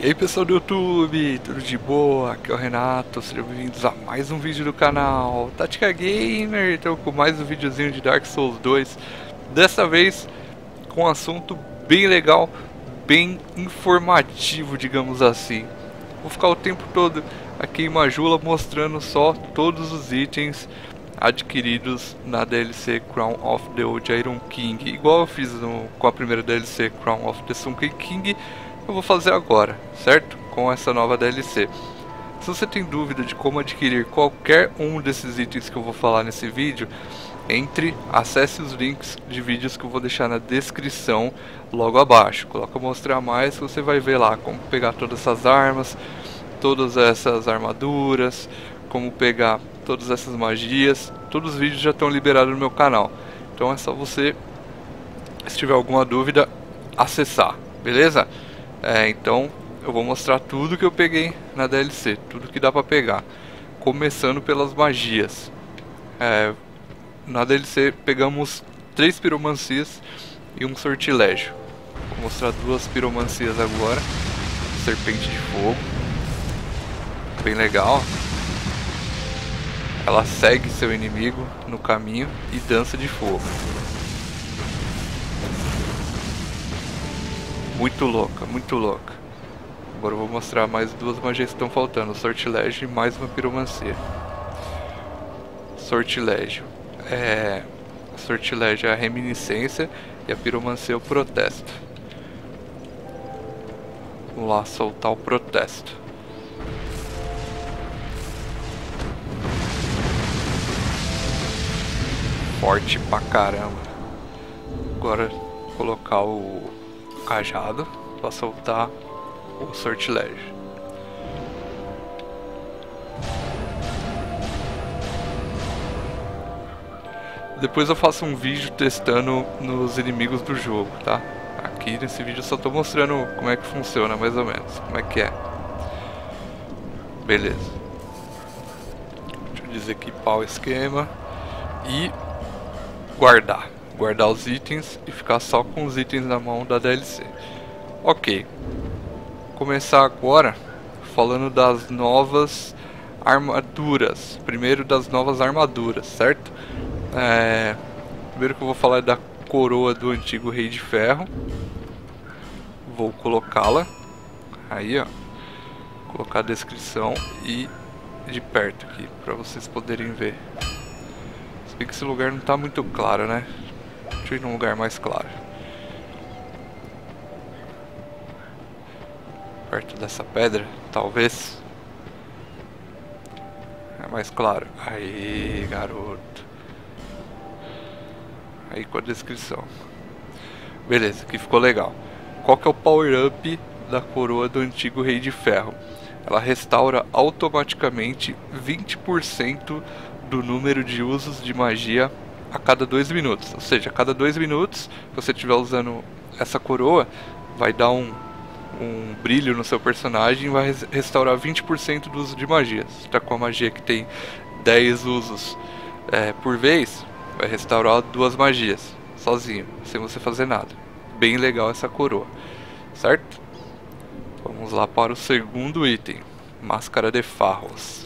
E aí pessoal do YouTube, tudo de boa? Aqui é o Renato, sejam bem-vindos a mais um vídeo do canal Tática Gamer. Então com mais um videozinho de Dark Souls 2. Dessa vez com um assunto bem legal, bem informativo, digamos assim. Vou ficar o tempo todo aqui em Majula mostrando só todos os itens adquiridos na DLC Crown of the Old Iron King. Igual eu fiz com a primeira DLC Crown of the Sunken King, eu vou fazer agora, certo? Com essa nova DLC. Se você tem dúvida de como adquirir qualquer um desses itens que eu vou falar nesse vídeo, acesse os links de vídeos que eu vou deixar na descrição logo abaixo. Coloca mostrar mais, você vai ver lá como pegar todas essas armas, todas essas armaduras, como pegar todas essas magias. Todos os vídeos já estão liberados no meu canal. Então é só você, se tiver alguma dúvida, acessar, beleza? Então eu vou mostrar tudo que eu peguei na DLC, tudo que dá pra pegar, começando pelas magias. Na DLC pegamos 3 piromancias e um sortilégio. Vou mostrar 2 piromancias agora. Serpente de fogo, bem legal. Ela segue seu inimigo no caminho e dança de fogo. Muito louca, muito louca. Agora eu vou mostrar mais 2 magias que estão faltando: o sortilégio e mais uma piromancia. Sortilégio é a reminiscência e a piromancia é o protesto. Vamos lá soltar o protesto. Forte pra caramba. Agora vou colocar o cajado para soltar o sortilégio. Depois eu faço um vídeo testando nos inimigos do jogo, tá? Aqui nesse vídeo eu só tô mostrando como é que funciona, mais ou menos, como é que é. Beleza. Deixa eu desequipar o esquema e guardar os itens e ficar só com os itens na mão da DLC. Ok, começar agora falando das novas armaduras. Primeiro das novas armaduras, certo? Primeiro que eu vou falar é da coroa do antigo Rei de Ferro. Vou colocá-la aí, ó. Colocar a descrição e de perto aqui para vocês poderem ver. Se bem que esse lugar não está muito claro, né? Deixa eu ir num lugar mais claro. Perto dessa pedra, talvez. É mais claro. Aí, garoto. Aí com a descrição. Beleza, aqui ficou legal. Qual que é o power up da coroa do antigo Rei de Ferro? Ela restaura automaticamente 20% do número de usos de magia a cada 2 minutos. Ou seja, a cada 2 minutos que você estiver usando essa coroa, vai dar um brilho no seu personagem e vai restaurar 20% do uso de magia. Se está com a magia que tem 10 usos por vez, vai restaurar 2 magias sozinho, sem você fazer nada. Bem legal essa coroa, certo? Vamos lá para o segundo item: Máscara de Farros.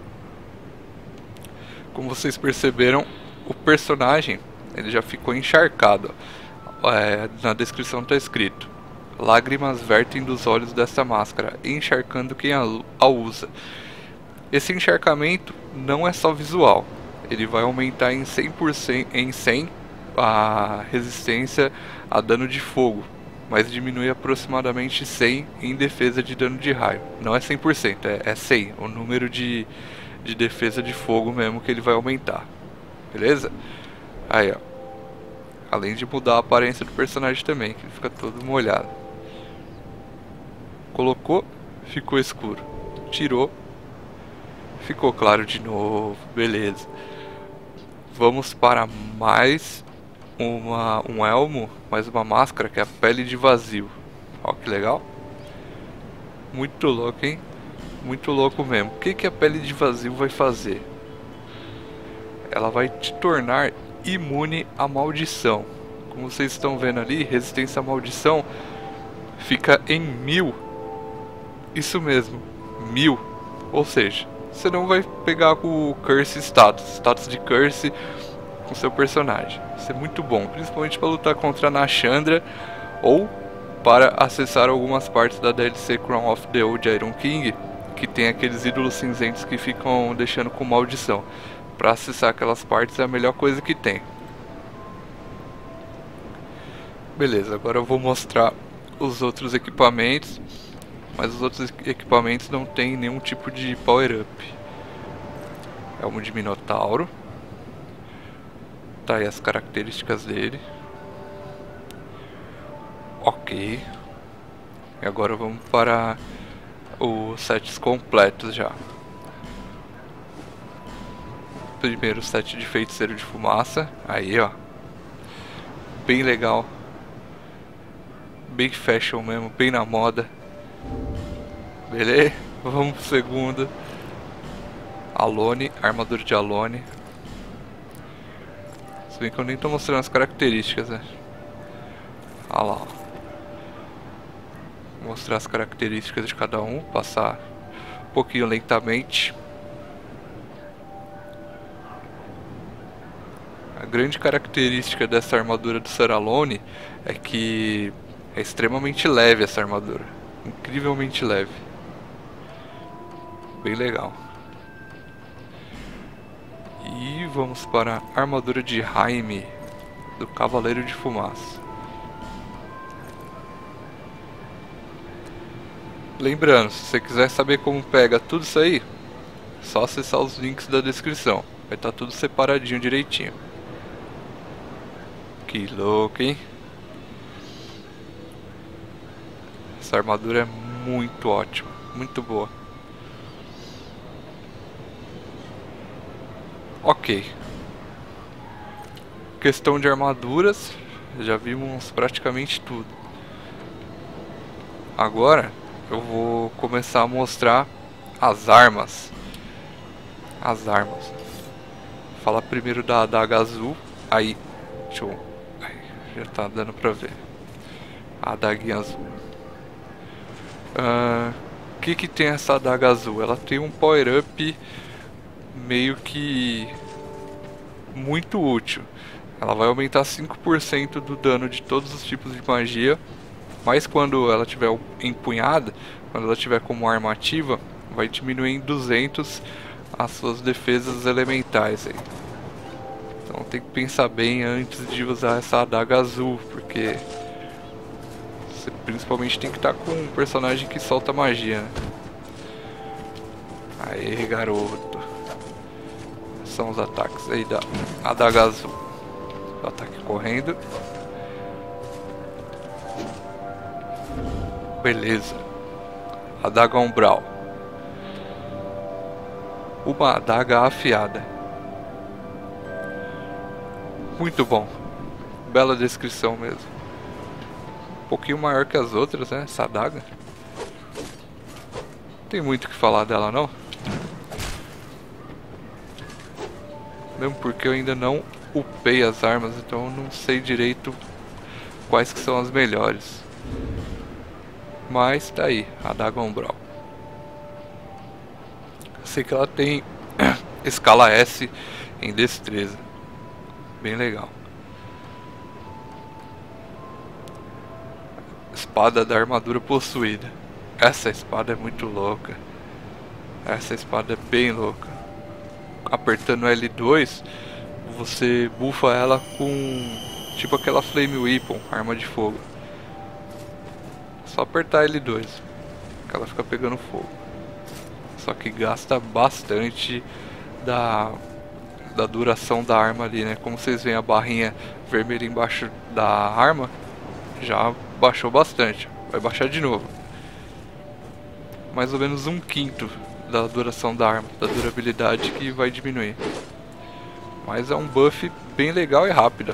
Como vocês perceberam, o personagem ele já ficou encharcado. Na descrição está escrito: lágrimas vertem dos olhos desta máscara, encharcando quem a usa. Esse encharcamento não é só visual, ele vai aumentar em 100% a resistência a dano de fogo, mas diminui aproximadamente 100 em defesa de dano de raio. Não é 100%, é 100, o número de defesa de fogo mesmo que ele vai aumentar. Beleza? Aí, ó. Além de mudar a aparência do personagem também, que ele fica todo molhado. Colocou, ficou escuro. Tirou, ficou claro de novo. Beleza. Vamos para mais um elmo, mais uma máscara, que é a Pele de Vazio. Ó que legal. Muito louco, hein? Muito louco mesmo. O que a Pele de Vazio vai fazer? Ela vai te tornar imune à maldição. Como vocês estão vendo ali, resistência à maldição fica em 1000 Isso mesmo, 1000. Ou seja, você não vai pegar o Curse status de Curse com seu personagem. Isso é muito bom, principalmente para lutar contra a Nashandra ou para acessar algumas partes da DLC Crown of the Old Iron King, que tem aqueles ídolos cinzentos que ficam deixando com maldição. Para acessar aquelas partes é a melhor coisa que tem. Beleza, agora eu vou mostrar os outros equipamentos, mas os outros equipamentos não tem nenhum tipo de power up. Elmo de Minotauro. Tá aí as características dele. Ok. E agora vamos para os sets completos já. Primeiro set de feiticeiro de fumaça. Aí ó. Bem legal. Bem fashion mesmo, bem na moda. Beleza? Vamos pro segundo. Alone, armadura de Alone. Se bem que eu nem tô mostrando as características, né? Olha lá, ó. Vou mostrar as características de cada um, passar um pouquinho lentamente. A grande característica dessa armadura do Sir Alone é que é extremamente leve essa armadura. Incrivelmente leve. Bem legal. E vamos para a armadura de Jaime, do Cavaleiro de Fumaça. Lembrando, se você quiser saber como pega tudo isso aí, é só acessar os links da descrição. Vai estar tudo separadinho direitinho. Que louco, hein? Essa armadura é muito ótima, muito boa. Ok. Questão de armaduras, já vimos praticamente tudo. Agora eu vou começar a mostrar as armas. As armas. Vou falar primeiro da adaga azul. Aí, deixa eu... Aí, já tá dando pra ver. A adaguinha azul. O que tem essa adaga azul? Ela tem um power up meio que muito útil. Ela vai aumentar 5% do dano de todos os tipos de magia, mas quando ela estiver empunhada, quando ela estiver como arma ativa, vai diminuir em 200 as suas defesas elementais aí. Então tem que pensar bem antes de usar essa adaga azul, porque você principalmente tem que estar com um personagem que solta magia, né? Aê, garoto. São os ataques aí da adaga azul. O ataque correndo. Beleza. Adaga umbral. Uma adaga afiada. Muito bom. Bela descrição mesmo. Um pouquinho maior que as outras, né? Essa adaga. Não tem muito o que falar dela, não. Mesmo porque eu ainda não upei as armas, então eu não sei direito quais que são as melhores. Mas tá aí, a adaga umbral. Sei que ela tem escala S em destreza. Bem legal. Espada da armadura possuída. Essa espada é muito louca. Essa espada é bem louca. Apertando L2, você bufa ela com tipo aquela Flame Weapon, arma de fogo. Só apertar L2 que ela fica pegando fogo. Só que gasta bastante da duração da arma ali, né? Como vocês veem a barrinha vermelha embaixo da arma, já baixou bastante. Vai baixar de novo. Mais ou menos 1/5 da duração da arma, da durabilidade, que vai diminuir. Mas é um buff bem legal e rápido.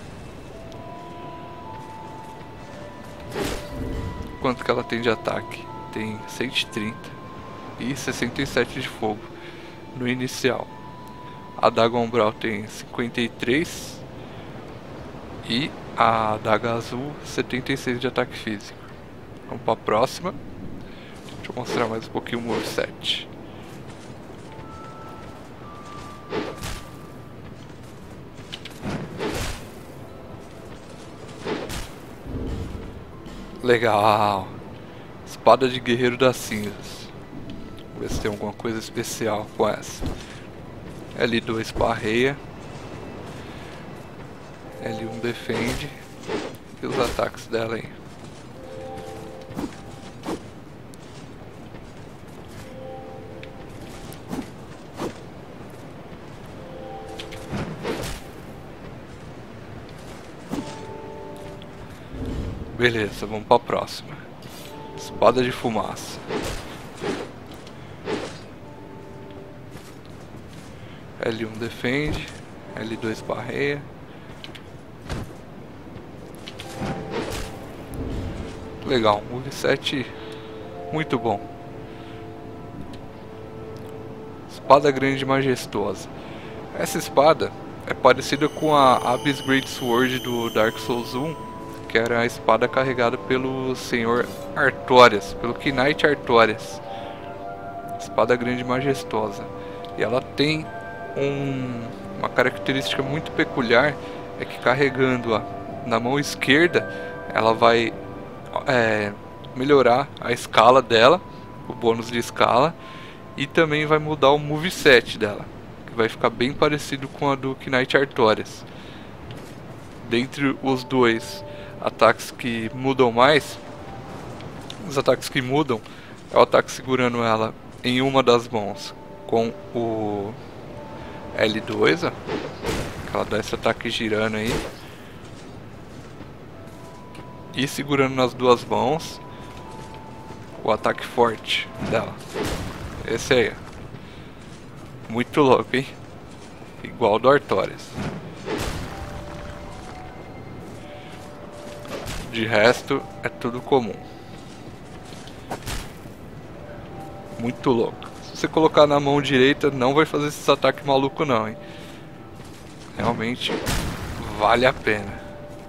Quanto que ela tem de ataque? Tem 130 e 67 de fogo no inicial. A adaga umbral tem 53 e a adaga azul 76 de ataque físico. Vamos para a próxima. Deixa Deixa eu mostrar mais um pouquinho o moveset. Legal. Espada de Guerreiro das Cinzas. Vamos ver se tem alguma coisa especial com essa. L2 parreia. L1 defende. E os ataques dela aí. Beleza, vamos para a próxima. Espada de fumaça. L1 defende, L2 parreia. Legal, moveset muito bom. Espada grande e majestosa. Essa espada é parecida com a Abyss Great Sword do Dark Souls 1, que era a espada carregada pelo Senhor Artorias, pelo Knight Artorias. Espada grande e majestosa. E ela tem uma característica muito peculiar, é que carregando-a na mão esquerda, ela vai melhorar a escala dela, o bônus de escala, e também vai mudar o moveset dela, que vai ficar bem parecido com a do Knight Artorias. Dentre os dois ataques que mudam mais, os ataques que mudam é o ataque segurando ela em uma das mãos com o L2, ó, que ela dá esse ataque girando aí, e segurando nas duas mãos o ataque forte dela. Esse aí, ó. Muito louco, hein? Igual do Artorias. De resto é tudo comum. Muito louco. Se você colocar na mão direita, não vai fazer esse ataque maluco não, hein? Realmente vale a pena.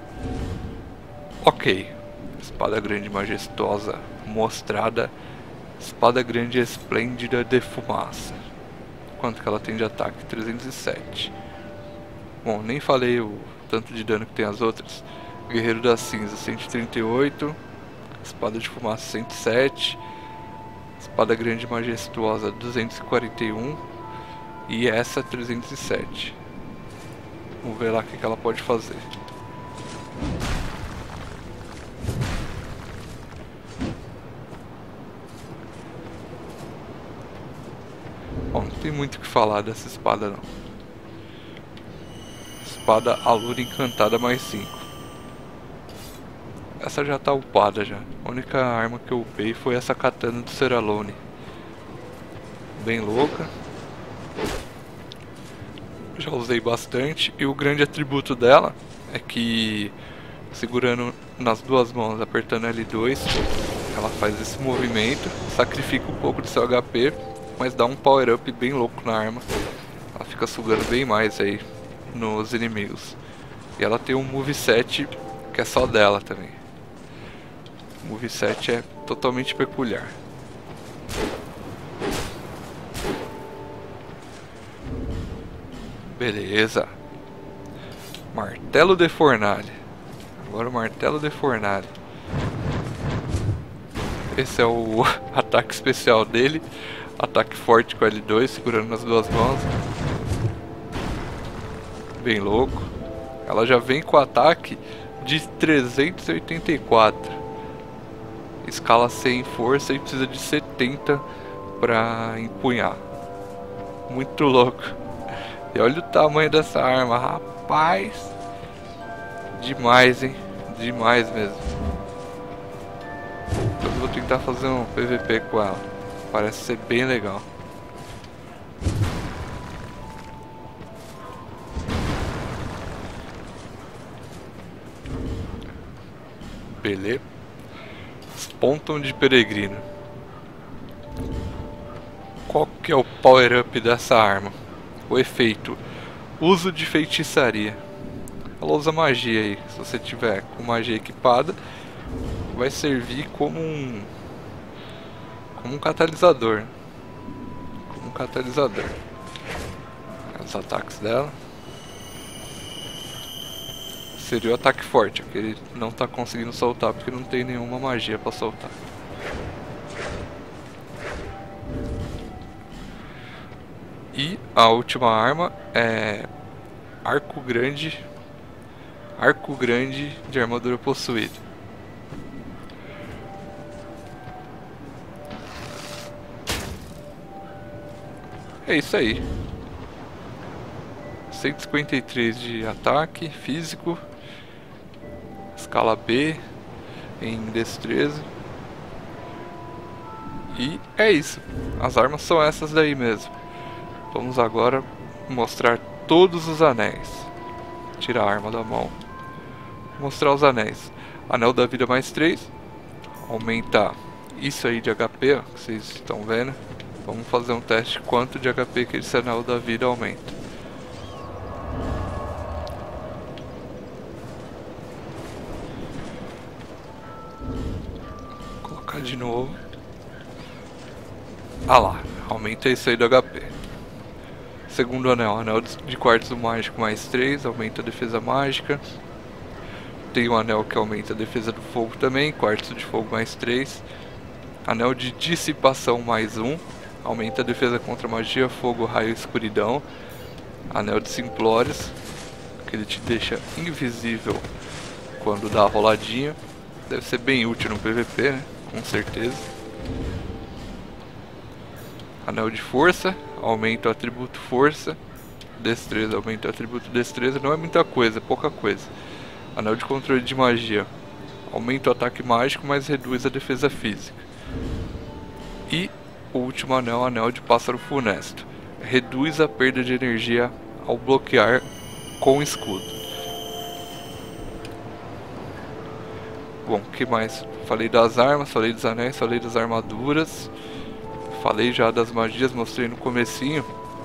Ok. Espada grande e majestosa mostrada. Espada grande e esplêndida de fumaça. Quanto que ela tem de ataque? 307. Bom, nem falei o tanto de dano que tem as outras. Guerreiro das Cinzas 138. Espada de fumaça 107. Espada grande e majestosa 241. E essa 307. Vamos ver lá o que ela pode fazer. Bom, não tem muito o que falar dessa espada não. Espada Alura Encantada mais 5. Essa já tá upada já. A única arma que eu upei foi essa katana do Seralone. Bem louca. Já usei bastante. E o grande atributo dela é que, segurando nas duas mãos, apertando L2, ela faz esse movimento, sacrifica um pouco de seu HP, mas dá um power up bem louco na arma. Ela fica sugando bem mais aí nos inimigos. E ela tem um moveset que é só dela também. O moveset é totalmente peculiar. Beleza. Martelo de Fornalha. Agora o Martelo de Fornalha. Esse é o ataque especial dele. Ataque forte com L2, segurando nas duas mãos. Bem louco. Ela já vem com ataque de 384. Escala 100 em força e precisa de 70 pra empunhar. Muito louco. E olha o tamanho dessa arma, rapaz. Demais, hein? Demais mesmo. Eu vou tentar fazer um PVP com ela. Parece ser bem legal. Beleza. Ponton de Peregrino. Qual que é o power up dessa arma? O efeito: uso de feitiçaria. Ela usa magia aí. Se você tiver com magia equipada, vai servir como como um catalisador. Como um catalisador. Os ataques dela. Seria o ataque forte, que ele não tá conseguindo soltar porque não tem nenhuma magia pra soltar. E a última arma é Arco Grande de armadura possuída. É isso aí. 153 de ataque físico, escala B em destreza. E é isso. As armas são essas daí mesmo. Vamos agora mostrar todos os anéis. Tirar a arma da mão. Mostrar os anéis. Anel da vida mais 3. Aumenta isso aí de HP, ó, que vocês estão vendo. Vamos fazer um teste quanto de HP que esse anel da vida aumenta. Vou colocar de novo. Ah lá, aumenta isso aí do HP. Segundo anel, anel de quartzo mágico mais 3, aumenta a defesa mágica. Tem um anel que aumenta a defesa do fogo também, quartzo de fogo mais 3. Anel de dissipação mais 1, aumenta a defesa contra magia, fogo, raio e escuridão. Anel de simplórios, que ele te deixa invisível quando dá a roladinha. Deve ser bem útil no PVP, né? Com certeza. Anel de força, aumenta o atributo força. Destreza, aumenta o atributo destreza. Não é muita coisa, é pouca coisa. Anel de controle de magia, aumenta o ataque mágico, mas reduz a defesa física. E o último anel, anel de pássaro funesto, reduz a perda de energia ao bloquear com escudo. Bom, o que mais? Falei das armas, falei dos anéis, falei das armaduras. Falei já das magias, mostrei no comecinho.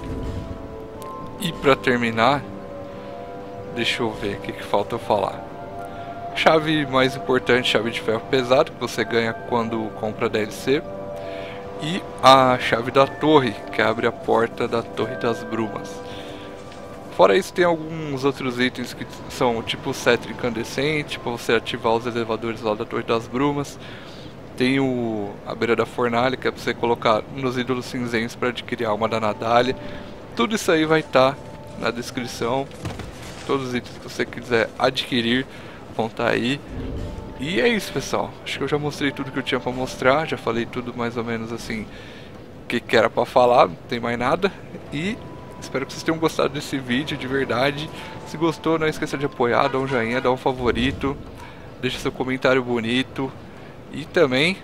E pra terminar, deixa eu ver o que falta eu falar. Chave mais importante, chave de ferro pesado, que você ganha quando compra DLC. E a chave da torre, que abre a porta da Torre das Brumas. Fora isso, tem alguns outros itens que são tipo o cetro incandescente, para você ativar os elevadores lá da Torre das Brumas. Tem a beira da fornalha, que é para você colocar nos ídolos cinzentos para adquirir a alma da Nadalha. Tudo isso aí vai estar na descrição. Todos os itens que você quiser adquirir vão estar aí. E é isso, pessoal. Acho que eu já mostrei tudo que eu tinha para mostrar. Já falei tudo mais ou menos assim que era para falar. Não tem mais nada. E espero que vocês tenham gostado desse vídeo de verdade. Se gostou, não esqueça de apoiar, dá um joinha, dá um favorito, deixa seu comentário bonito. E também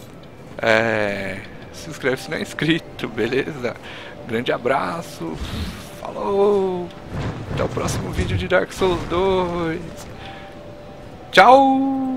se inscreve se não é inscrito, beleza? Grande abraço, falou, até o próximo vídeo de Dark Souls 2, tchau!